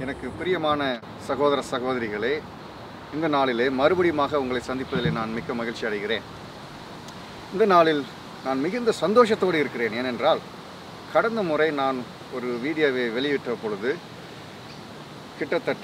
எனக்கு பிரியமான சகோதர சகோதரிகளே, இந்த நாளிலே மறுபடியுமாக உங்களை சந்திப்பதில் நான் மிக்க மகிழ்ச்சி அடைகிறேன். இந்த நாளில் நான் மிகுந்த சந்தோஷத்தோடு இருக்கிறேன். ஏனென்றால் கடந்த முறை நான் ஒரு வீடியோவை வெளியிட்ட பொழுது கிட்டத்தட்ட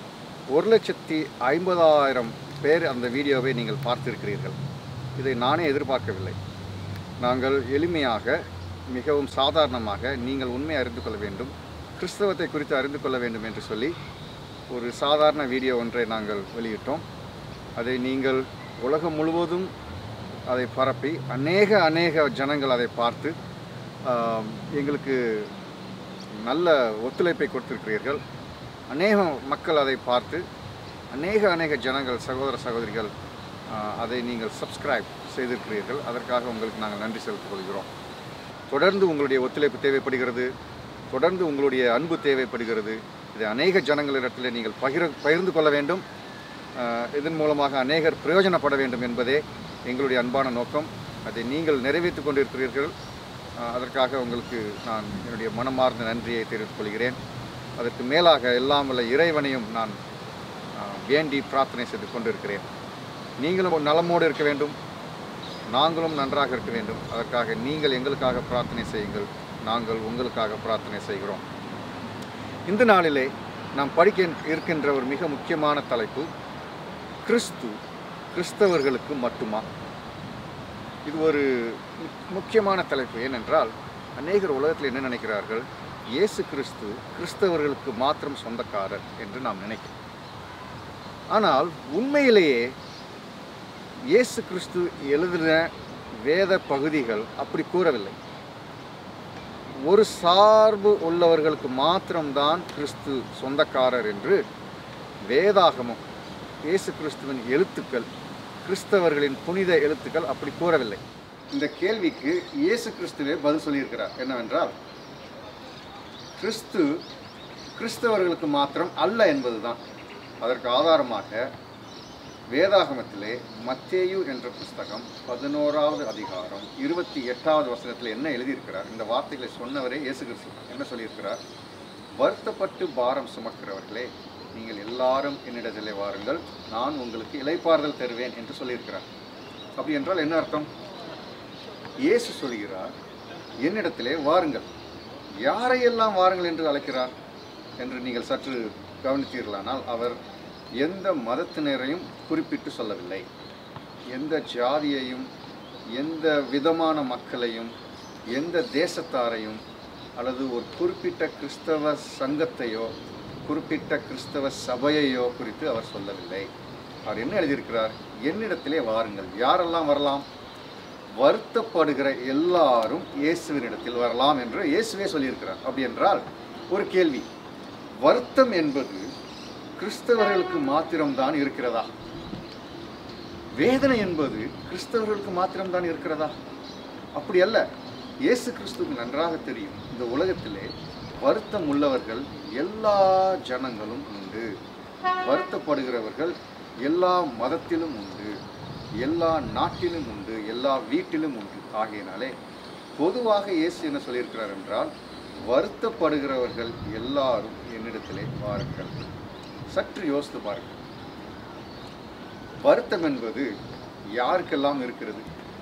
1,50,000 பேர் அந்த வீடியோவை நீங்கள் பார்த்திருக்கிறீர்கள். இதை நானே எதிர்பார்க்கவில்லை. நாங்கள் எளிமையாக, மிகவும் சாதாரணமாக, நீங்கள் உண்மையை அறிந்து கொள்ள வேண்டும், கிறிஸ்தவத்தை குறித்து அறிந்து கொள்ள வேண்டும் என்று சொல்லி ஒரு சாதாரண வீடியோ ஒன்றை நாங்கள் வெளியிட்டோம். அதை நீங்கள் உலகம் முழுவதும் அதை பரப்பி அநேக ஜனங்கள் அதை பார்த்து எங்களுக்கு நல்ல ஒத்துழைப்பை கொடுத்திருக்கிறீர்கள். அநேக மக்கள் அதை பார்த்து அநேக ஜனங்கள், சகோதர சகோதரிகள் அதை நீங்கள் சப்ஸ்கிரைப் செய்திருக்கிறீர்கள். அதற்காக உங்களுக்கு நாங்கள் நன்றி செலுத்திக் கொள்கிறோம். தொடர்ந்து உங்களுடைய ஒத்துழைப்பு தேவைப்படுகிறது, தொடர்ந்து உங்களுடைய அன்பு தேவைப்படுகிறது. இதை அநேக ஜனங்களிடத்தில் நீங்கள் பகிர்ந்து கொள்ள வேண்டும். இதன் மூலமாக அநேகர் பிரயோஜனப்பட வேண்டும் என்பதே எங்களுடைய அன்பான நோக்கம். அதை நீங்கள் நிறைவேற்றி கொண்டிருக்கிறீர்கள். அதற்காக உங்களுக்கு நான் என்னுடைய மனமார்ந்த நன்றியை தெரிவித்துக் கொள்கிறேன். அதற்கு மேலாக எல்லாம் வல்ல இறைவனையும் நான் வேண்டி பிரார்த்தனை செய்து கொண்டிருக்கிறேன். நீங்களும் நலமோடு இருக்க வேண்டும், நாங்களும் நன்றாக இருக்க வேண்டும். அதற்காக நீங்கள் எங்களுக்காக பிரார்த்தனை செய்யுங்கள், நாங்கள் உங்களுக்காக பிரார்த்தனை செய்கிறோம். இந்த நாளிலே நாம் படிக்க இருக்கின்ற ஒரு மிக முக்கியமான தலைப்பு, கிறிஸ்தவர்களுக்கு மட்டுமா? இது ஒரு முக்கியமான தலைப்பு. ஏனென்றால் அநேகர் உலகத்தில் என்ன நினைக்கிறார்கள், இயேசு கிறிஸ்து கிறிஸ்தவர்களுக்கு மாத்திரம் சொந்தக்காரர் என்று நாம் நினைக்கிறோம். ஆனால் உண்மையிலேயே இயேசு கிறிஸ்து எழுதின வேத பகுதிகள் அப்படி கூறவில்லை. ஒரு சார்பு உள்ளவர்களுக்கு மாத்திரம்தான் கிறிஸ்து சொந்தக்காரர் என்று வேதாகமம், இயேசு கிறிஸ்துவின் எழுத்துக்கள், கிறிஸ்தவர்களின் புனித எழுத்துக்கள் அப்படி கூறவில்லை. இந்த கேள்விக்கு இயேசு கிறிஸ்துவே பதில் சொல்லியிருக்கிறார். என்னவென்றால், கிறிஸ்து கிறிஸ்தவர்களுக்கு மாத்திரம் அல்ல என்பதுதான். அதற்கு ஆதாரமாக வேதாகமத்திலே மத்தேயு என்ற புஸ்தகம் 11வது அதிகாரம் 28வது வசனத்தில் என்ன எழுதியிருக்கிறார்? இந்த வார்த்தைகளை சொன்னவரே இயேசு கிறிஸ்து என்ன சொல்லியிருக்கிறார்? வருத்தப்பட்டு பாரம் சுமக்கிறவர்களே, நீங்கள் எல்லாரும் என்னிடத்திலே வாருங்கள், நான் உங்களுக்கு இளைப்பாறுதல் தருவேன் என்று சொல்லியிருக்கிறார். அப்படி என்றால் என்ன அர்த்தம்? இயேசு சொல்கிறார், என்னிடத்திலே வாருங்கள். யாரையெல்லாம் வாருங்கள் என்று அழைக்கிறார் என்று நீங்கள் சற்று கவனித்தீர்களானால், அவர் எந்த மதத்தினரையும் குறிப்பிட்டு சொல்லவில்லை. எந்த ஜாதியையும், எந்த விதமான மக்களையும், எந்த தேசத்தாரையும், அல்லது ஒரு குறிப்பிட்ட கிறிஸ்தவ சங்கத்தையோ குறிப்பிட்ட கிறிஸ்தவ சபையையோ குறித்து அவர் சொல்லவில்லை. அவர் என்ன எழுதியிருக்கிறார்? என்னிடத்திலே வாருங்கள். யாரெல்லாம் வரலாம்? வருத்தப்படுகிற எல்லாரும் இயேசுவினிடத்தில் வரலாம் என்று இயேசுவே சொல்லியிருக்கிறார். அப்படி என்றால் ஒரு கேள்வி, வருத்தம் என்பது கிறிஸ்தவர்களுக்கு மாத்திரம்தான் இருக்கிறதா? வேதனை என்பது கிறிஸ்தவர்களுக்கு மாத்திரம்தான் இருக்கிறதா? அப்படி அல்ல. இயேசு கிறிஸ்துவுக்கு நன்றாக தெரியும், இந்த உலகத்திலே வருத்தம் உள்ளவர்கள் எல்லா ஜனங்களும் உண்டு. வருத்தப்படுகிறவர்கள் எல்லா மதத்திலும் உண்டு, எல்லா நாட்டிலும் உண்டு, எல்லா வீட்டிலும் உண்டு. ஆகையினாலே பொதுவாக இயேசு என்ன சொல்லியிருக்கிறார் என்றால், வருத்தப்படுகிறவர்கள் எல்லாரும் என்னிடத்திலே வாருங்கள். சற்று யோசித்து பாருங்கள். வருத்தம் என்பது யாருக்கெல்லாம் இருக்கிறது?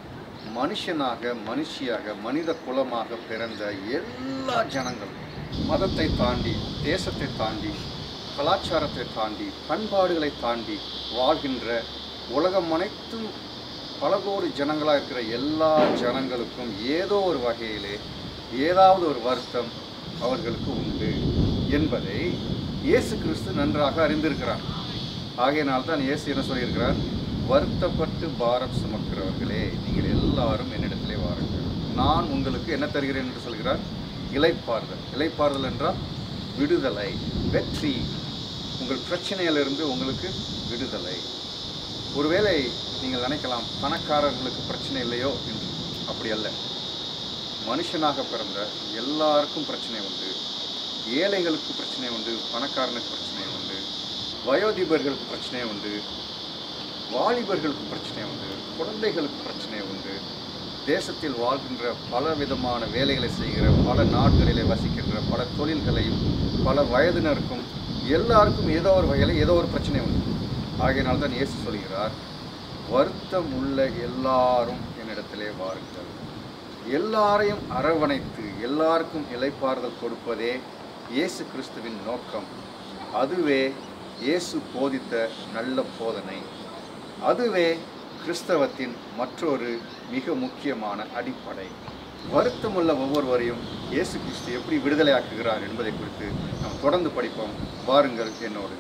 மனுஷியாக மனித குலமாக பிறந்த எல்லா ஜனங்களும், மதத்தை தாண்டி, தேசத்தை தாண்டி, கலாச்சாரத்தை தாண்டி, பண்பாடுகளை தாண்டி வாழ்கின்ற உலகம் அனைத்தும் பல கோடி ஜனங்களாக இருக்கிற எல்லா ஜனங்களுக்கும் ஏதோ ஒரு வகையிலே ஏதாவது ஒரு வருத்தம் அவர்களுக்கு உண்டு என்பதை இயேசு கிறிஸ்து நன்றாக அறிந்திருக்கிறார். ஆகையினால்தான் இயேசு என்ன சொல்லியிருக்கிறார்? வருத்தப்பட்டு பாரம் சுமக்கிறவர்களே, நீங்கள் எல்லாரும் என்னிடத்திலே வாருங்கள், நான் உங்களுக்கு என்ன தருகிறேன் என்று சொல்கிறார்? இளைப்பாறுதல். இளைப்பாறுதல் என்றால் விடுதலை, வெற்றி. உங்கள் பிரச்சனையிலிருந்து உங்களுக்கு விடுதலை. ஒருவேளை நீங்கள் நினைக்கலாம், பணக்காரர்களுக்கு பிரச்சனை இல்லையோ என்று. அப்படி அல்ல. மனுஷனாக பிறந்த எல்லாருக்கும் பிரச்சனை உண்டு. ஏழைகளுக்கு பிரச்சனை உண்டு, பணக்காரனுக்கு பிரச்சனை உண்டு, வயோதிபர்களுக்கு பிரச்சனை உண்டு, வாலிபர்களுக்கு பிரச்சனை உண்டு, குழந்தைகளுக்கு பிரச்சனை உண்டு. தேசத்தில் வாழ்கின்ற பல விதமான வேலைகளை செய்கிற, பல நாடுகளிலே வசிக்கின்ற பல தொழில்களையும் பல வயதினருக்கும் எல்லாருக்கும் ஏதோ ஒரு வகையில் ஏதோ ஒரு பிரச்சனை உண்டு. ஆகையினால் தான் இயேசு சொல்கிறார், வருத்தம் உள்ள எல்லாரும் என்னிடத்திலே வாருங்கள். எல்லாரையும் அரவணைத்து எல்லாருக்கும் இளைப்பாறுதல் கொடுப்பதே இயேசு கிறிஸ்துவின் நோக்கம். அதுவே இயேசு போதித்த நல்ல போதனை. அதுவே கிறிஸ்தவத்தின் மற்றொரு மிக முக்கியமான அடிப்படை. வருத்தமுள்ள ஒவ்வொருவரையும் இயேசு கிறிஸ்து எப்படி விடுதலையாக்குகிறார் என்பதை குறித்து நாம் தொடர்ந்து படிப்போம். வாருங்கள் என்னோடு.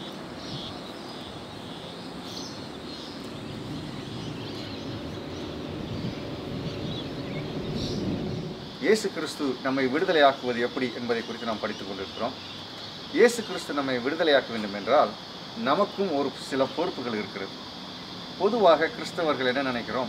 இயேசு கிறிஸ்து நம்மை விடுதலையாக்குவது எப்படி என்பதை குறித்து நாம் படித்துக் கொண்டிருக்கிறோம். இயேசு கிறிஸ்து நம்மை விடுதலையாக்க வேண்டும் என்றால் நமக்கும் ஒரு சில பொறுப்புகள் இருக்கிறது. பொதுவாக கிறிஸ்தவர்கள் என்ன நினைக்கிறோம்,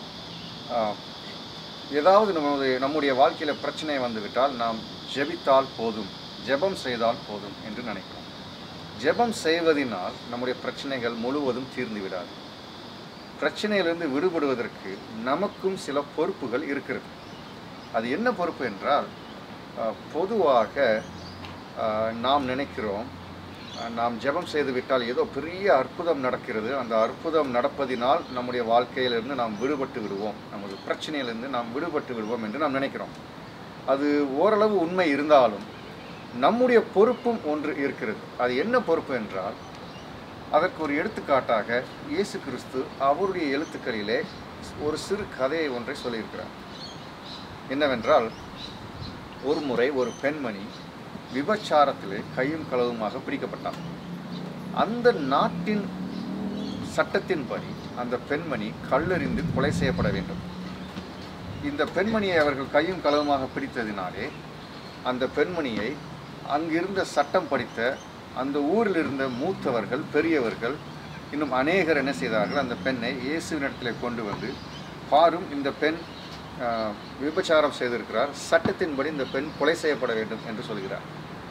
ஏதாவது நம்முடைய வாழ்க்கையில் பிரச்சனை வந்துவிட்டால் நாம் ஜெபித்தால் போதும், ஜெபம் செய்தால் போதும் என்று நினைக்கிறோம். ஜெபம் செய்வதனால் நம்முடைய பிரச்சனைகள் முழுவதும் தீர்ந்து விடாது. பிரச்சனையிலிருந்து விடுபடுவதற்கு நமக்கும் சில பொறுப்புகள் இருக்கிறது. அது என்ன பொறுப்பு என்றால், பொதுவாக நாம் நினைக்கிறோம், நாம் ஜெபம் செய்துவிட்டால் ஏதோ பெரிய அற்புதம் நடக்கிறது, அந்த அற்புதம் நடப்பதினால் நம்முடைய வாழ்க்கையிலிருந்து நாம் விடுபட்டு விடுவோம், நமது பிரச்சனையிலிருந்து நாம் விடுபட்டு விடுவோம் என்று நாம் நினைக்கிறோம். அது ஓரளவு உண்மை இருந்தாலும் நம்முடைய பொறுப்பும் ஒன்று இருக்கிறது. அது என்ன பொறுப்பு என்றால், அதற்கு ஒரு எடுத்துக்காட்டாக இயேசு கிறிஸ்து அவருடைய எழுத்துக்களிலே ஒரு சிறு கதையை ஒன்றை சொல்லியிருக்கிறார். என்னவென்றால், ஒரு முறை ஒரு பெண்மணி விபச்சாரத்திலே கையும் களவுமாக பிடிக்கப்பட்டார். அந்த நாட்டின் சட்டத்தின்படி அந்த பெண்மணி கல்லெறிந்து கொலை செய்யப்பட வேண்டும். இந்த பெண்மணியை அவர்கள் கையும் களவுமாக பிடித்ததினாலே அந்த பெண்மணியை அங்கிருந்த சட்டம் படித்த அந்த ஊரில் இருந்த மூத்தவர்கள், பெரியவர்கள், இன்னும் அநேகர் என்ன செய்தார்கள், அந்த பெண்ணை இயேசுவினிடத்தில் கொண்டு வந்து, பாரும் இந்த பெண் விபச்சாரம் செய்திருக்கிறார், சட்டத்தின்படி இந்த பெண் கொலை செய்யப்பட வேண்டும் என்று சொல்கிறார்.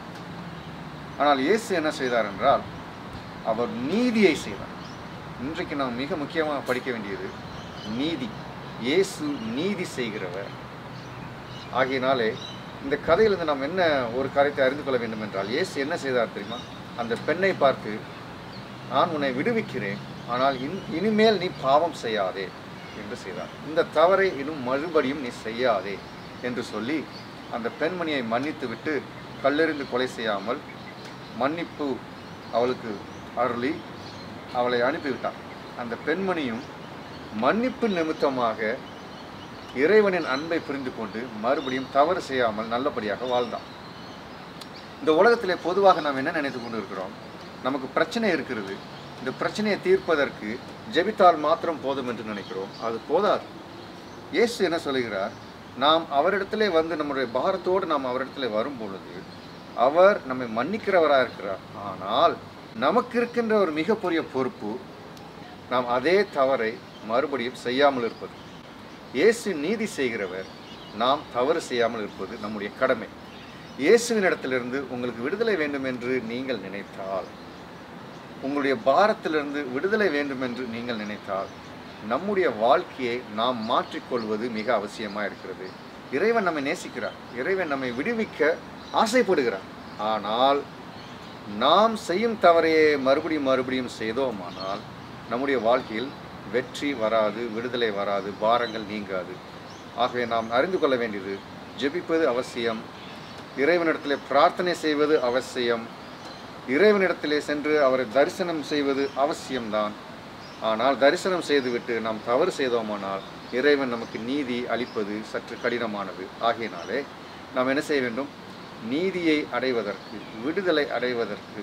ஆனால் இயேசு என்ன செய்தார் என்றால், அவர் நீதியை செய்தார். இன்றைக்கு நாம் மிக முக்கியமாக படிக்க வேண்டியது நீதி. இயேசு நீதி செய்கிறவர். ஆகையினாலே இந்த கதையிலிருந்து நாம் என்ன ஒரு காரியத்தை அறிந்து கொள்ள வேண்டும் என்றால், இயேசு என்ன செய்தார் தெரியுமா? அந்த பெண்ணை பார்த்து, நான் உன்னை விடுவிக்கிறேன், ஆனால் இனிமேல் நீ பாவம் செய்யாதே என்று செய்தார். இந்த தவறை இன்னும் மறுபடியும் நீ செய்யாதே என்று சொல்லி அந்த பெண்மணியை மன்னித்து விட்டு கல்லெறிந்து கொலை செய்யாமல் மன்னிப்பு அவளுக்கு அருளி அவளை அனுப்பிவிட்டார். அந்த பெண்மணியும் மன்னிப்பு நிமித்தமாக இறைவனின் அன்பை புரிந்து கொண்டு மறுபடியும் தவறு செய்யாமல் நல்லபடியாக வாழ்ந்தார். இந்த உலகத்திலே பொதுவாக நாம் என்ன நினைத்து கொண்டு இருக்கிறோம், நமக்கு பிரச்சனை இருக்கிறது, இந்த பிரச்சனையை தீர்ப்பதற்கு ஜெபித்தால் மாத்திரம் போதும் என்று நினைக்கிறோம். அது போதாது. இயேசு என்ன சொல்கிறார், நாம் அவரிடத்திலே வந்து நம்முடைய பாரத்தோடு நாம் அவரிடத்திலே வரும் பொழுது அவர் நம்மை மன்னிக்கிறவராக இருக்கிறார். ஆனால் நமக்கு இருக்கின்ற ஒரு மிகப்பெரிய பொறுப்பு, நாம் அதே தவறை மறுபடியும் செய்யாமல் இருப்பது. இயேசு நீதி செய்கிறவர், நாம் தவறு செய்யாமல் இருப்பது நம்முடைய கடமை. இயேசுவின் இடத்திலிருந்து உங்களுக்கு விடுதலை வேண்டும் என்று நீங்கள் நினைத்தால், உங்களுடைய பாரத்திலிருந்து விடுதலை வேண்டும் என்று நீங்கள் நினைத்தால், நம்முடைய வாழ்க்கையை நாம் மாற்றிக்கொள்வது மிக அவசியமாக இருக்கிறது. இறைவன் நம்மை நேசிக்கிறார், இறைவன் நம்மை விடுவிக்க ஆசைப்படுகிறார். ஆனால் நாம் செய்யும் தவறையே மறுபடியும் செய்தோமானால் நம்முடைய வாழ்க்கையில் வெற்றி வராது, விடுதலை வராது, பாரங்கள் நீங்காது. ஆகவே நாம் அறிந்து கொள்ள வேண்டியது, ஜெபிப்பது அவசியம், இறைவனிடத்திலே பிரார்த்தனை செய்வது அவசியம், இறைவனிடத்திலே சென்று அவரை தரிசனம் செய்வது அவசியம்தான். ஆனால் தரிசனம் செய்துவிட்டு நாம் தவறு செய்தோமானால் இறைவன் நமக்கு நீதி அளிப்பது சற்று கடினமானது. ஆகையினாலே நாம் என்ன செய்ய வேண்டும், நீதியை அடைவதற்கு, விடுதலை அடைவதற்கு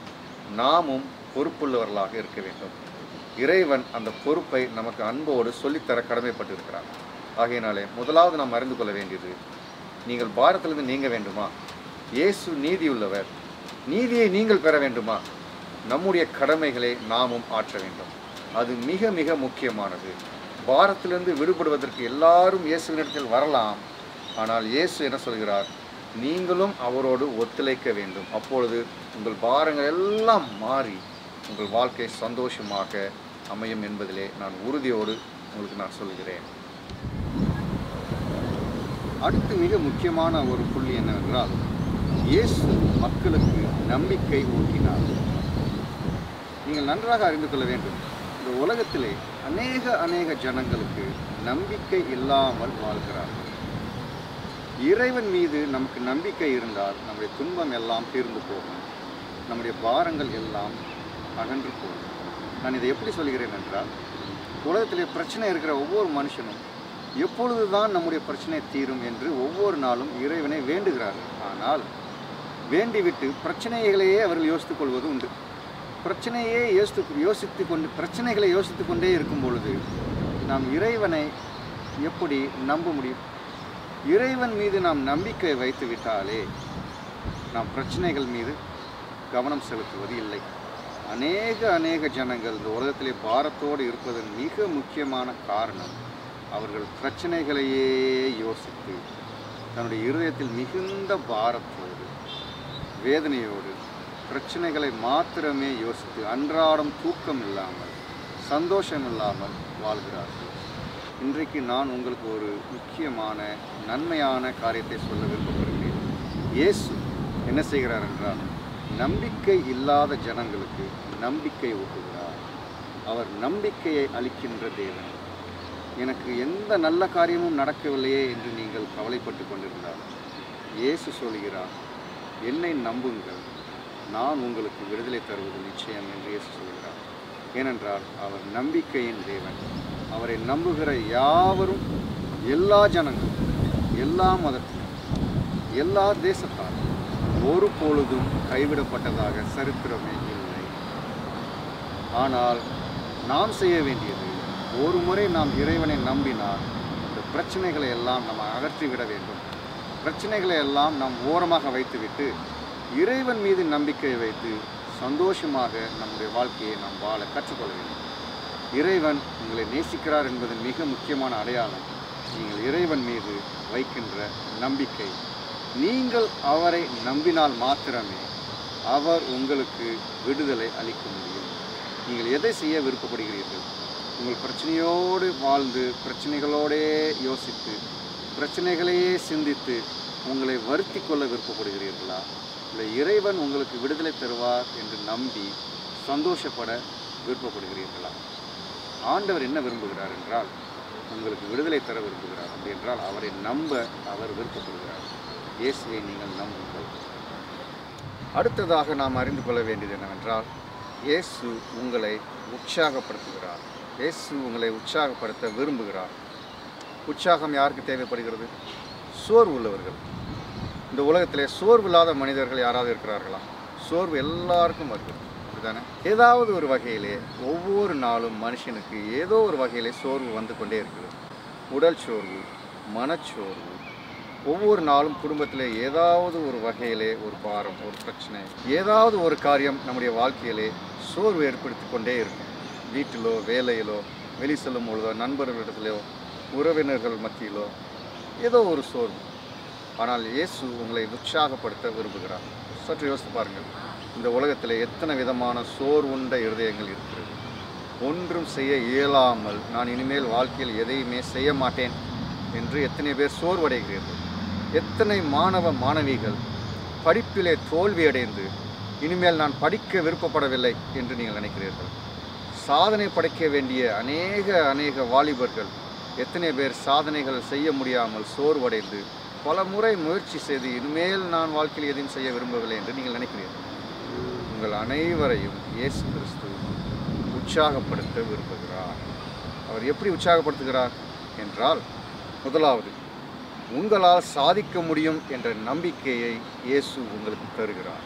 நாமும் பொறுப்புள்ளவர்களாக இருக்க வேண்டும். இறைவன் அந்த பொறுப்பை நமக்கு அன்போடு சொல்லித்தர கடமைப்பட்டிருக்கிறார். ஆகையினாலே முதலாவது நாம் அறிந்து கொள்ள வேண்டியது, நீங்கள் பாரத்திலிருந்து நீங்க வேண்டுமா? இயேசு நீதியுள்ளவர். நீதியை நீங்கள் பெற வேண்டுமா? நம்முடைய கடமைகளை நாமும் ஆற்ற வேண்டும். அது மிக மிக முக்கியமானது. பாரத்திலிருந்து விடுபடுவதற்கு எல்லாரும் இயேசுவினிடத்தில் வரலாம். ஆனால் இயேசு என்ன சொல்கிறார், நீங்களும் அவரோடு ஒத்துழைக்க வேண்டும். அப்பொழுது உங்கள் பாரங்கள் எல்லாம் மாறி உங்கள் வாழ்க்கை சந்தோஷமாக அமையும் என்பதிலே நான் உறுதியோடு உங்களுக்கு நான் சொல்கிறேன். அடுத்து மிக முக்கியமான ஒரு புள்ளி என்னவென்றால், இயேசு மக்களுக்கு நம்பிக்கை ஊட்டினார். நீங்கள் நன்றாக அறிந்து கொள்ள வேண்டும், இந்த உலகத்திலே அநேக ஜனங்களுக்கு நம்பிக்கை இல்லாமல் வாழ்கிறார்கள். இறைவன் மீது நமக்கு நம்பிக்கை இருந்தால் நம்முடைய துன்பம் எல்லாம் தீர்ந்து போகும், நம்முடைய பாரங்கள் எல்லாம் அகன்று போகும். நான் இதை எப்படி சொல்கிறேன் என்றால், உலகத்திலே பிரச்சனை இருக்கிற ஒவ்வொரு மனுஷனும் எப்பொழுது தான் நம்முடைய பிரச்சனை தீரும் என்று ஒவ்வொரு நாளும் இறைவனை வேண்டுகிறார்கள். ஆனால் வேண்டிவிட்டு பிரச்சனைகளையே அவர்கள் யோசித்துக் கொள்வது உண்டு. பிரச்சனைகளை யோசித்து கொண்டே இருக்கும் பொழுது நாம் இறைவனை எப்படி நம்ப முடியும்? இறைவன் மீது நாம் நம்பிக்கை வைத்து விட்டாலே நாம் பிரச்சனைகள் மீது கவனம் செலுத்துவது இல்லை. அநேக ஜனங்கள் இந்த உலகத்திலே பாரத்தோடு இருப்பதன் மிக முக்கியமான காரணம், அவர்கள் பிரச்சனைகளையே யோசித்து தன்னுடைய இருதயத்தில் மிகுந்த பாரத்தோடு வேதனையோடு பிரச்சனைகளை மாத்திரமே யோசித்து அன்றாடம் தூக்கம் இல்லாமல் சந்தோஷம் இல்லாமல் வாழ்கிறார்கள். இன்றைக்கு நான் உங்களுக்கு ஒரு முக்கியமான நன்மையான காரியத்தை சொல்ல விரும்பப்படுகிறேன். இயேசு என்ன செய்கிறார் என்றால், நம்பிக்கை இல்லாத ஜனங்களுக்கு நம்பிக்கை ஊட்டுகிறார். அவர் நம்பிக்கையை அளிக்கின்ற தேவன். எனக்கு எந்த நல்ல காரியமும் நடக்கவில்லையே என்று நீங்கள் கவலைப்பட்டு கொண்டிருந்தால் இயேசு சொல்கிறார், என்னை நம்புங்கள், நான் உங்களுக்கு விடுதலை தருவது நிச்சயம் என்று இயேசு சொல்கிறார். ஏனென்றால் அவர் நம்பிக்கையின் தேவன். அவரை நம்புகிற யாவரும், எல்லா ஜனங்களும், எல்லா மதத்திலும், எல்லா தேசத்தாரும் ஒரு பொழுதும் கைவிடப்பட்டதாக சரித்திரமே இல்லை. ஆனால் நாம் செய்ய வேண்டியது, ஒரு முறை நாம் இறைவனை நம்பினால் இந்த பிரச்சனைகளை எல்லாம் நாம் அகற்றிவிட வேண்டும். பிரச்சனைகளை எல்லாம் நாம் ஓரமாக வைத்துவிட்டு இறைவன் மீது நம்பிக்கை வைத்து சந்தோஷமாக நம்முடைய வாழ்க்கையை நாம் வாழ கற்றுக்கொள்ள வேண்டும். இறைவன் உங்களை நேசிக்கிறார் என்பதன் மிக முக்கியமான அடையாளம் நீங்கள் இறைவன் மீது வைக்கின்ற நம்பிக்கை. நீங்கள் அவரை நம்பினால் மாத்திரமே அவர் உங்களுக்கு விடுதலை அளிக்க முடியும். நீங்கள் எதை செய்ய விருப்பப்படுகிறீர்கள்? உங்கள் பிரச்சனையோடு வாழ்ந்து பிரச்சனைகளோடே யோசித்து பிரச்சனைகளையே சிந்தித்து உங்களை வருத்தி கொள்ள விருப்பப்படுகிறீர்களா? இல்லை இறைவன் உங்களுக்கு விடுதலை தருவார் என்று நம்பி சந்தோஷப்பட விருப்பப்படுகிறீர்களா? ஆண்டவர் என்ன விரும்புகிறார் என்றால், உங்களுக்கு விடுதலை தர விரும்புகிறார். அப்படி என்றால் அவரை நம்ப அவர் விருப்பப்படுகிறார். இயேசுவை நீங்கள் நம்புங்கள். அடுத்ததாக நாம் அறிந்து கொள்ள வேண்டியது என்னவென்றால், இயேசு உங்களை உற்சாகப்படுத்துகிறார். இயேசு உங்களை உற்சாகப்படுத்த விரும்புகிறார். உற்சாகம் யாருக்கு தேவைப்படுகிறது? சோர்வு உள்ளவர்கள். இந்த உலகத்திலே சோர்வு இல்லாத மனிதர்கள் யாராவது இருக்கிறார்களா? சோர்வு எல்லாருக்கும் வருகிறது, அப்படித்தானே? ஏதாவது ஒரு வகையிலே ஒவ்வொரு நாளும் மனுஷனுக்கு ஏதோ ஒரு வகையிலே சோர்வு வந்து கொண்டே இருக்கிறது. உடல் சோர்வு, மனச்சோர்வு. ஒவ்வொரு நாளும் குடும்பத்திலே ஏதாவது ஒரு வகையிலே ஒரு பாரம், ஒரு பிரச்சனை, ஏதாவது ஒரு காரியம் நம்முடைய வாழ்க்கையிலே சோர்வு ஏற்படுத்தி கொண்டே இருக்கும். வீட்டிலோ, வேலையிலோ, வெளி செல்லும் பொழுதோ, நண்பர்களிடத்திலோ, உறவினர்கள் மத்தியிலோ ஏதோ ஒரு சோர்வு. ஆனால் இயேசு உங்களை உற்சாகப்படுத்த விரும்புகிறார். சற்று யோசித்து பாருங்கள், இந்த உலகத்தில் எத்தனை விதமான சோர்வுண்ட இருதயங்கள் இருக்கிறது. ஒன்றும் செய்ய இயலாமல் நான் இனிமேல் வாழ்க்கையில் எதையுமே செய்ய மாட்டேன் என்று எத்தனை பேர் சோர்வடைகிறீர்கள். எத்தனை மாணவ மாணவிகள் படிப்பிலே தோல்வியடைந்து இனிமேல் நான் படிக்க விருப்பப்படவில்லை என்று நீங்கள் நினைக்கிறீர்கள். சாதனை படைக்க வேண்டிய அநேக வாலிபர்கள் எத்தனை பேர் சாதனைகள் செய்ய முடியாமல் சோர்வடைந்து பல முறை முயற்சி செய்து இனிமேல் நான் வாழ்க்கையில் எதையும் செய்ய விரும்பவில்லை என்று நீங்கள் நினைக்கிறீர்கள். உங்கள் அனைவரையும் இயேசு கிறிஸ்து உற்சாகப்படுத்த விரும்புகிறார். அவர் எப்படி உற்சாகப்படுத்துகிறார் என்றால், முதலாவது, உங்களால் சாதிக்க முடியும் என்ற நம்பிக்கையை இயேசு உங்களுக்கு தருகிறார்.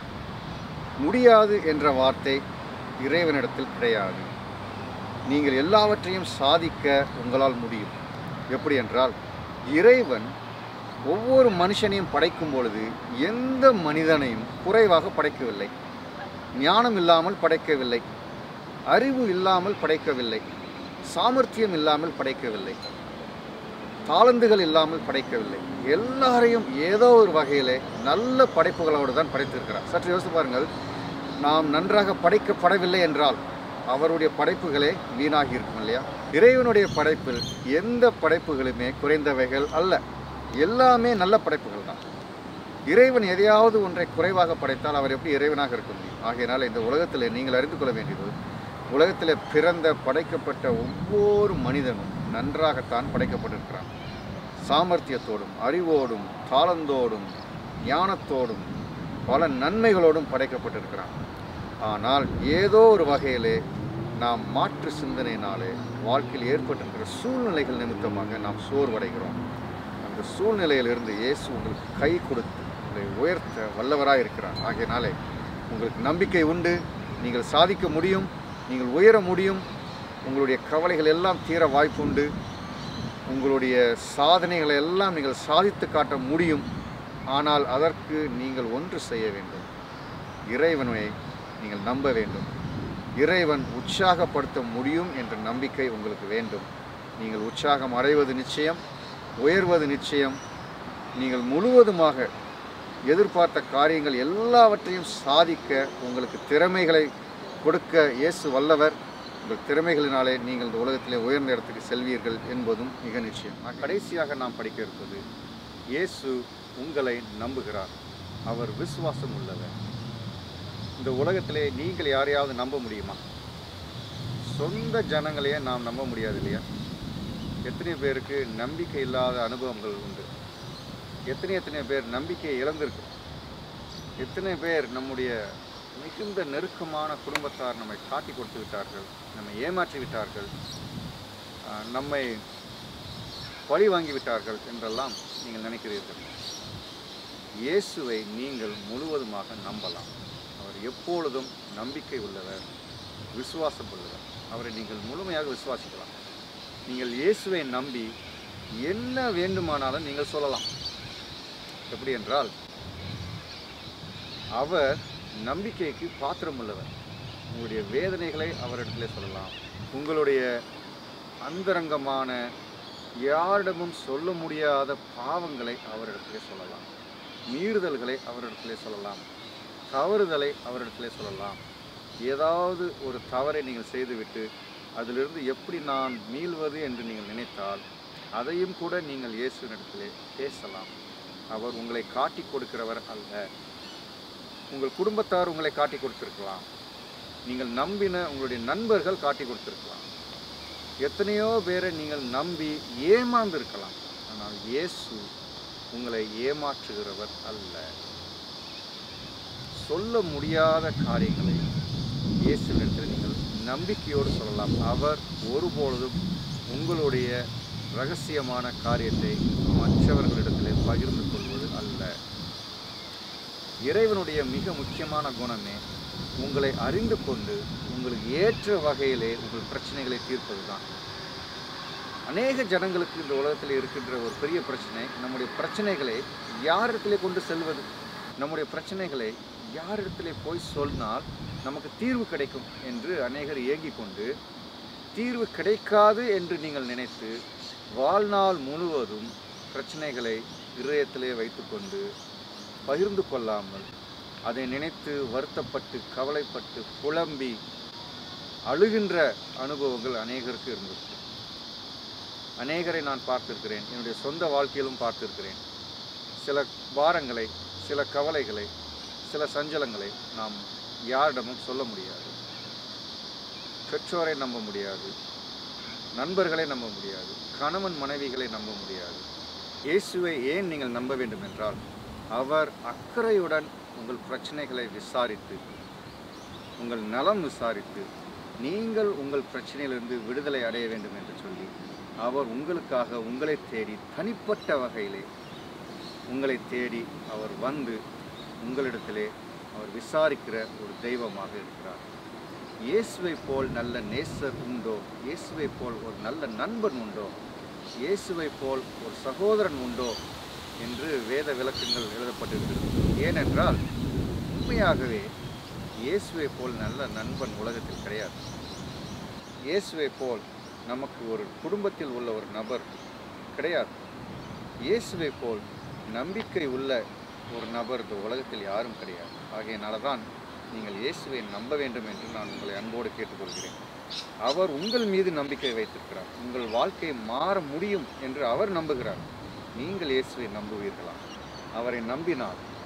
முடியாது என்ற வார்த்தை இறைவனிடத்தில் கிடையாது. நீங்கள் எல்லாவற்றையும் சாதிக்க உங்களால் முடியும். எப்படி என்றால், இறைவன் ஒவ்வொரு மனுஷனையும் படைக்கும் பொழுது எந்த மனிதனையும் குறைவாக படைக்கவில்லை. ஞானம் இல்லாமல் படைக்கவில்லை, அறிவு இல்லாமல் படைக்கவில்லை, சாமர்த்தியம் இல்லாமல் படைக்கவில்லை, தாளந்துகள் இல்லாமல் படைக்கவில்லை. எல்லாரையும் ஏதோ ஒரு வகையிலே நல்ல படைப்புகளோடு தான் படைத்திருக்கிறார். சற்று யோசித்து பாருங்கள், நாம் நன்றாக படைக்கப்படவில்லை என்றால் அவருடைய படைப்புகளே வீணாகி இருக்கும் இல்லையா? இறைவனுடைய படைப்பில் எந்த படைப்புகளுமே குறைந்தவைகள் அல்ல, எல்லாமே நல்ல படைப்புகள் தான். இறைவன் எதையாவது ஒன்றை குறைவாக படைத்தால் அவர் எப்படி இறைவனாக இருக்க முடியும்? ஆகையினால் இந்த உலகத்தில் நீங்கள் அறிந்து கொள்ள வேண்டியது, உலகத்தில் பிறந்த படைக்கப்பட்ட ஒவ்வொரு மனிதனும் நன்றாகத்தான் படைக்கப்பட்டிருக்கிறான். சாமர்த்தியத்தோடும், அறிவோடும், தாளந்தோடும், ஞானத்தோடும், பல நன்மைகளோடும் படைக்கப்பட்டிருக்கிறான். ஆனால் ஏதோ ஒரு வகையிலே நாம் மாற்று சிந்தனையினாலே வாழ்க்கையில் ஏற்பட்டிருக்கிற சூழ்நிலைகள் நிமித்தமாக நாம் சோர்வடைகிறோம். அந்த சூழ்நிலையிலிருந்து இயேசு உங்களுக்கு கை கொடுத்து உங்களை உயர்த்த வல்லவராக இருக்கிறார். ஆகையினாலே உங்களுக்கு நம்பிக்கை உண்டு, நீங்கள் சாதிக்க முடியும், நீங்கள் உயர முடியும், உங்களுடைய கவலைகள் எல்லாம் தீர வாய்ப்புண்டு, உங்களுடைய சாதனைகளை எல்லாம் நீங்கள் சாதித்து காட்ட முடியும். ஆனால் அதற்கு நீங்கள் ஒன்று செய்ய வேண்டும், இறைவனை நீங்கள் நம்ப வேண்டும். இறைவன் உற்சாகப்படுத்த முடியும் என்ற நம்பிக்கை உங்களுக்கு வேண்டும். நீங்கள் உற்சாகம் அடைவது நிச்சயம், உயர்வது நிச்சயம். நீங்கள் முழுவதுமாக எதிர்பார்த்த காரியங்கள் எல்லாவற்றையும் சாதிக்க உங்களுக்கு திறமைகளை கொடுக்க இயேசு வல்லவர். உங்கள் திறமைகளினாலே நீங்கள் இந்த உலகத்திலே உயர்ந்த இடத்துக்கு செல்வீர்கள் என்பதும் மிக நிச்சயம். கடைசியாக நாம் படிக்க இருப்பது, இயேசு உங்களை நம்புகிறார், அவர் விசுவாசம் உள்ளவர். இந்த உலகத்திலே நீங்கள் யாரையாவது நம்ப முடியுமா? சொந்த ஜனங்களையே நாம் நம்ப முடியாது இல்லையா? எத்தனை பேருக்கு நம்பிக்கை இல்லாத அனுபவங்கள் உண்டு? எத்தனை பேர் நம்பிக்கையை இழந்திருக்கு? எத்தனை பேர் நம்முடைய மிகுந்த நெருக்கமான குடும்பத்தார் நம்மை காட்டி கொடுத்து விட்டார்கள், நம்மை ஏமாற்றி விட்டார்கள், நம்மை பழி வாங்கி விட்டார்கள் என்றெல்லாம் நீங்கள் நினைக்கிறீர்கள். இயேசுவை நீங்கள் முழுவதுமாக நம்பலாம். அவர் எப்பொழுதும் நம்பிக்கை உள்ளவர், விசுவாசம் உள்ளவர். அவரை நீங்கள் முழுமையாக விசுவாசிக்கலாம். நீங்கள் இயேசுவை நம்பி என்ன வேண்டுமானாலும் நீங்கள் சொல்லலாம். எப்படி என்றால், அவர் நம்பிக்கைக்கு பாத்திரம் உள்ளவர். உங்களுடைய வேதனைகளை அவரிடத்திலே சொல்லலாம். உங்களுடைய அந்தரங்கமான யாரிடமும் சொல்ல முடியாத பாவங்களை அவரிடத்திலே சொல்லலாம். மீறுதல்களை அவரிடத்திலே சொல்லலாம். தவறுதலை அவரிடத்திலே சொல்லலாம். ஏதாவது ஒரு தவறை நீங்கள் செய்துவிட்டு அதிலிருந்து எப்படி நான் மீள்வது என்று நீங்கள் நினைத்தால் அதையும் கூட நீங்கள் இயேசுவினிடத்திலே பேசலாம். அவர் உங்களை காட்டி கொடுக்கிறவர் அல்ல. உங்கள் குடும்பத்தார் உங்களை காட்டி கொடுத்திருக்கலாம். நீங்கள் நம்பின உங்களுடைய நண்பர்கள் காட்டி கொடுத்திருக்கலாம். எத்தனையோ பேரை நீங்கள் நம்பி ஏமாந்திருக்கலாம். ஆனால் இயேசு உங்களை ஏமாற்றுகிறவர் அல்ல. சொல்ல முடியாத காரியங்களை இயேசுவினிடத்தில் நீங்கள் நம்பிக்கையோடு சொல்லலாம். அவர் ஒருபொழுதும் உங்களுடைய இரகசியமான காரியத்தை மற்றவர்களிடத்திலே பகிர்ந்து கொள்வது அல்ல. இறைவனுடைய மிக முக்கியமான குணமே உங்களை அறிந்து கொண்டு உங்களுக்கு ஏற்ற வகையிலே உங்கள் பிரச்சனைகளை தீர்ப்பது தான். அநேக ஜனங்களுக்கு இந்த உலகத்தில் இருக்கின்ற ஒரு பெரிய பிரச்சனை, நம்முடைய பிரச்சனைகளை யாரிடத்திலே கொண்டு செல்வது, நம்முடைய பிரச்சனைகளை யாரிடத்திலே போய் சொன்னால் நமக்கு தீர்வு கிடைக்கும் என்று அநேகர் ஏங்கிக் கொண்டு, தீர்வு கிடைக்காது என்று நீங்கள் நினைத்து வாழ்நாள் முழுவதும் பிரச்சனைகளை இதயத்திலே வைத்துக்கொண்டு பகிர்ந்து கொள்ளாமல் அதை நினைத்து வருத்தப்பட்டு கவலைப்பட்டு புலம்பி அழுகின்ற அனுபவங்கள் அநேகருக்கு இருந்தது. அநேகரை நான் பார்த்திருக்கிறேன், என்னுடைய சொந்த வாழ்க்கையிலும் பார்த்திருக்கிறேன். சில பாரங்களை, சில கவலைகளை, சில சஞ்சலங்களை நாம் யாரிடமும் சொல்ல முடியாது. பெற்றோரை நம்ப முடியாது, நண்பர்களை நம்ப முடியாது, கணவன் மனைவிகளை நம்ப முடியாது. இயேசுவை ஏன் நீங்கள் நம்ப வேண்டும் என்றால், அவர் அக்கறையுடன் உங்கள் பிரச்சனைகளை விசாரித்து, உங்கள் நலம் விசாரித்து, நீங்கள் உங்கள் பிரச்சனையிலிருந்து விடுதலை அடைய வேண்டும் என்று சொல்லி அவர் உங்களுக்காக உங்களை தேடி தனிப்பட்ட வகையிலே உங்களை தேடி அவர் வந்து உங்களிடத்திலே அவர் விசாரிக்கிற ஒரு தெய்வமாக இருக்கிறார். இயேசுவை போல் நல்ல நேசர் உண்டோ? இயேசுவை போல் ஒரு நல்ல நண்பன் உண்டோ? இயேசுவை போல் ஒரு சகோதரன் உண்டோ என்று வேத விளக்கங்கள் எழுதப்பட்டிருக்கிறது. ஏனென்றால் உண்மையாகவே இயேசுவை போல் நல்ல நண்பன் உலகத்தில் கிடையாது. இயேசுவை போல் நமக்கு ஒரு குடும்பத்தில் உள்ள ஒரு நபர் கிடையாது. இயேசுவை போல் நம்பிக்கை உள்ள ஒரு நபர் இந்த உலகத்தில் யாரும் கிடையாது. ஆகையினால தான் நீங்கள் இயேசுவை நம்ப வேண்டும் என்று நான் உங்களை அன்போடு கேட்டுக்கொள்கிறேன். அவர் உங்கள் மீது நம்பிக்கை வைத்திருக்கிறார். உங்கள் வாழ்க்கை மாற முடியும் என்று அவர் நம்புகிறார். நீங்கள் இயேசுவை நம்புவீர்களா? அவரை நம்பினால்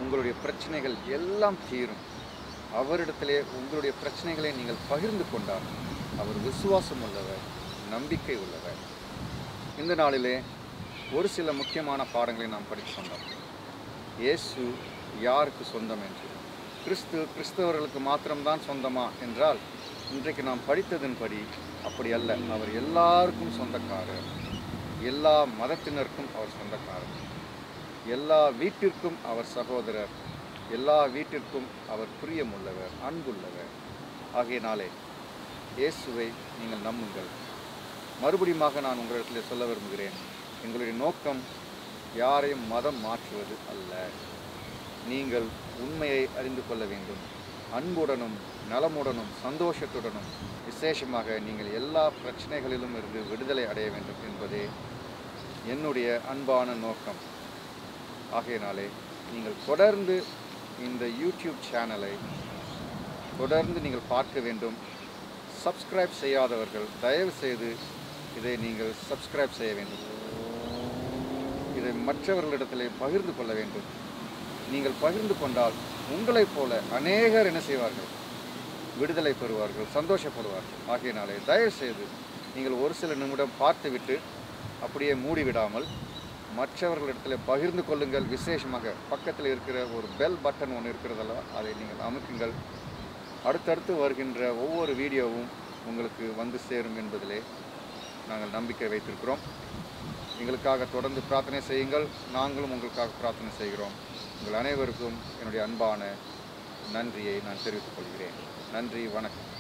உங்களுடைய பிரச்சனைகள் எல்லாம் தீரும். அவரிடத்திலே உங்களுடைய பிரச்சனைகளை நீங்கள் பகிர்ந்து கொண்டால் அவர் விசுவாசம் உள்ளவர், நம்பிக்கை உள்ளவர். இந்த நாளிலே ஒரு சில முக்கியமான பாடங்களை நாம் படித்து கொண்டோம். இயேசு யாருக்கு சொந்தம் என்று. கிறிஸ்தவர்களுக்கு மாத்திரம்தான் சொந்தமா என்றால் இன்றைக்கு நாம் படித்ததன்படி அப்படி அல்ல. அவர் எல்லாருக்கும் சொந்தக்காரர். எல்லா மதத்தினருக்கும் அவர் சொந்தக்காரர். எல்லா வீட்டிற்கும் அவர் சகோதரர். எல்லா வீட்டிற்கும் அவர் பிரியமுள்ளவர், அன்புள்ளவர். ஆகையினாலே இயேசுவை நீங்கள் நம்புங்கள். மறுபடியுமாக நான் உங்களிடத்தில் சொல்ல விரும்புகிறேன், எங்களுடைய நோக்கம் யாரையும் மதம் மாற்றுவது அல்ல. நீங்கள் உண்மையை அறிந்து கொள்ள வேண்டும். அன்புடனும் நலமுடனும் சந்தோஷத்துடனும் விசேஷமாக நீங்கள் எல்லா பிரச்சனைகளிலும் இருந்து விடுதலை அடைய வேண்டும் என்பதே என்னுடைய அன்பான நோக்கம். ஆகையினாலே நீங்கள் தொடர்ந்து இந்த யூடியூப் சேனலை தொடர்ந்து நீங்கள் பார்க்க வேண்டும். சப்ஸ்கிரைப் செய்யாதவர்கள் தயவு செய்து இதை நீங்கள் சப்ஸ்கிரைப் செய்ய வேண்டும். இதை மற்றவர்களிடத்திலே பகிர்ந்து கொள்ள வேண்டும். நீங்கள் பகிர்ந்து கொண்டால் உங்களைப் போல அநேகர் என்ன செய்வார்கள்? விடுதலை பெறுவார்கள், சந்தோஷப்படுவார்கள். ஆகையினாலே தயவு செய்து நீங்கள் ஒரு சில நிமிடம் பார்த்துவிட்டு அப்படியே மூடிவிடாமல் மற்றவர்களிடத்தில் பகிர்ந்து கொள்ளுங்கள். விசேஷமாக பக்கத்தில் இருக்கிற ஒரு பெல் பட்டன் ஒன்று இருக்கிறதல்ல, அதை நீங்கள் அமுக்குங்கள். அடுத்தடுத்து வருகின்ற ஒவ்வொரு வீடியோவும் உங்களுக்கு வந்து சேரும் என்பதிலே நாங்கள் நம்பிக்கை வைத்திருக்கிறோம். எங்களுக்காக தொடர்ந்து பிரார்த்தனை செய்யுங்கள். நாங்களும் உங்களுக்காக பிரார்த்தனை செய்கிறோம். உங்கள் அனைவருக்கும் என்னுடைய அன்பான நன்றியை நான் தெரிவித்துக் கொள்கிறேன். நன்றி, வணக்கம்.